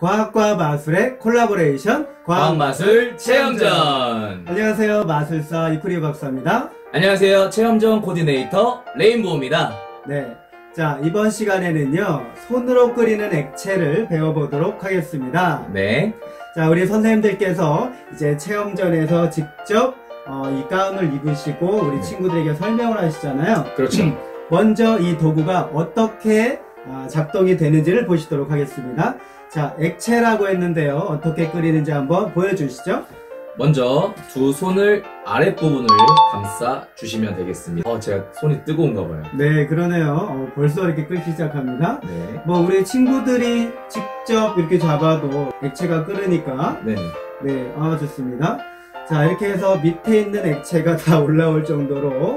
과학과 마술의 콜라보레이션 과학마술 체험전. 안녕하세요, 마술사 이쿠리 박사입니다. 안녕하세요, 체험전 코디네이터 레인보우입니다. 네, 자 이번 시간에는요 손으로 끓이는 액체를 배워보도록 하겠습니다. 네. 자, 우리 선생님들께서 이제 체험전에서 직접 이 가운을 입으시고 우리 친구들에게 설명을 하시잖아요. 그렇죠. 먼저 이 도구가 어떻게 작동이 되는지를 보시도록 하겠습니다. 자, 액체라고 했는데요. 어떻게 끓이는지 한번 보여주시죠. 먼저 두 손을 아랫부분을 감싸 주시면 되겠습니다. 제가 손이 뜨거운가 봐요. 네, 그러네요. 벌써 이렇게 끓기 시작합니다. 네. 뭐 우리 친구들이 직접 이렇게 잡아도 액체가 끓으니까 네. 네, 좋습니다. 자, 이렇게 해서 밑에 있는 액체가 다 올라올 정도로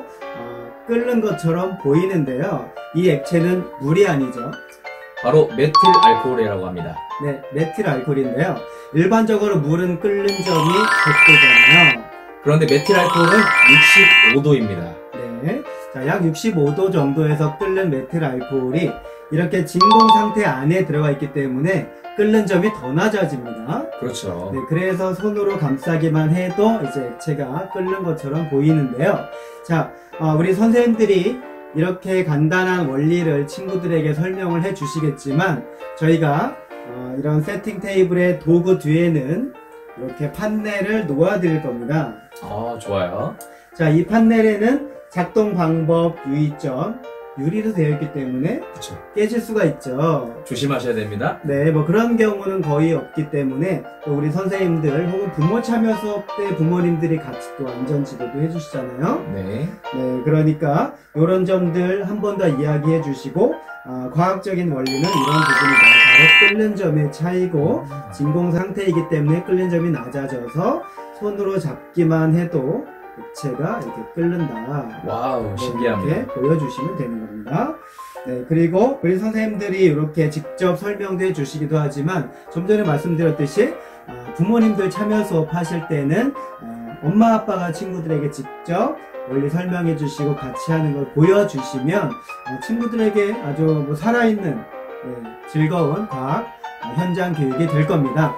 끓는 것처럼 보이는데요. 이 액체는 물이 아니죠. 바로 메틸 알코올이라고 합니다. 네, 메틸 알코올인데요. 일반적으로 물은 끓는 점이 100도잖아요. 그런데 메틸 알코올은 65도입니다. 네, 자, 약 65도 정도에서 끓는 메틸 알코올이 이렇게 진공 상태 안에 들어가 있기 때문에 끓는 점이 더 낮아집니다. 그렇죠. 네, 그래서 손으로 감싸기만 해도 이제 액체가 끓는 것처럼 보이는데요. 자, 우리 선생님들이 이렇게 간단한 원리를 친구들에게 설명을 해 주시겠지만 저희가 이런 세팅 테이블의 도구 뒤에는 이렇게 판넬을 놓아 드릴 겁니다. 좋아요. 자, 이 판넬에는 작동 방법, 유의점, 유리로 되어 있기 때문에 그렇죠. 깨질 수가 있죠. 조심하셔야 됩니다. 네, 뭐 그런 경우는 거의 없기 때문에 또 우리 선생님들 혹은 부모 참여 수업 때 부모님들이 같이 또 안전 지도도 해주시잖아요. 네. 네, 그러니까 이런 점들 한 번 더 이야기해 주시고 과학적인 원리는 이런 부분이다. 바로 끓는 점의 차이고 진공 상태이기 때문에 끓는 점이 낮아져서 손으로 잡기만 해도 액체가 이렇게 끓는다. 와우, 신기합니다. 이렇게 보여주시면 되는 겁니다. 네, 그리고 우리 선생님들이 이렇게 직접 설명도 해주시기도 하지만 좀 전에 말씀드렸듯이 부모님들 참여 수업 하실 때는 엄마 아빠가 친구들에게 직접 원리 설명해 주시고 같이 하는 걸 보여주시면 친구들에게 아주 뭐 살아있는 즐거운 과학 현장 교육이 될 겁니다.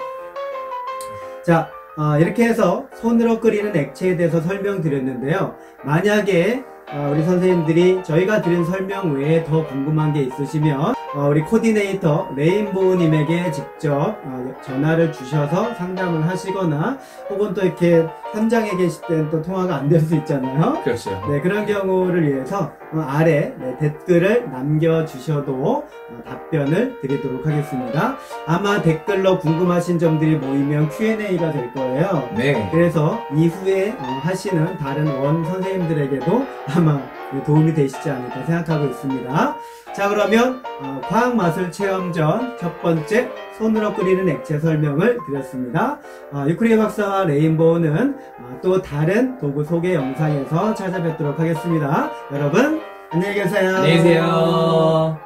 자, 이렇게 해서 손으로 끓이는 액체에 대해서 설명드렸는데요. 만약에 우리 선생님들이 저희가 드린 설명 외에 더 궁금한 게 있으시면 우리 코디네이터 레인보우님에게 직접 전화를 주셔서 상담을 하시거나 혹은 또 이렇게 현장에 계실 때는 또 통화가 안 될 수 있잖아요. 그렇죠. 네, 그런 경우를 위해서 아래 댓글을 남겨주셔도 답변을 드리도록 하겠습니다. 아마 댓글로 궁금하신 점들이 모이면 Q&A가 될 거예요. 네. 그래서 이후에 하시는 다른 원 선생님들에게도 아마 도움이 되시지 않을까 생각하고 있습니다. 자, 그러면 과학마술 체험전 첫 번째 손으로 끓이는 액체 설명을 드렸습니다. 이쿠리 박사와 레인보우는 또 다른 도구 소개 영상에서 찾아뵙도록 하겠습니다. 여러분 안녕히 계세요. 안녕히 계세요.